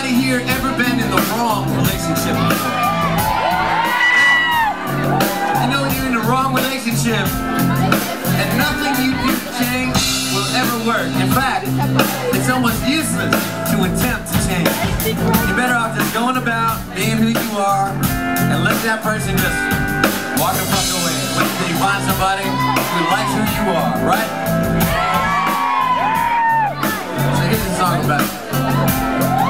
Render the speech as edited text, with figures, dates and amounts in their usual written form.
Anybody here ever been in the wrong relationship before? You know when you're in the wrong relationship and nothing you do to change will ever work. In fact, it's almost useless to attempt to change. You're better off just going about being who you are and let that person just walk the fuck away. Wait until you find somebody who likes who you are, right? So here's a song about it.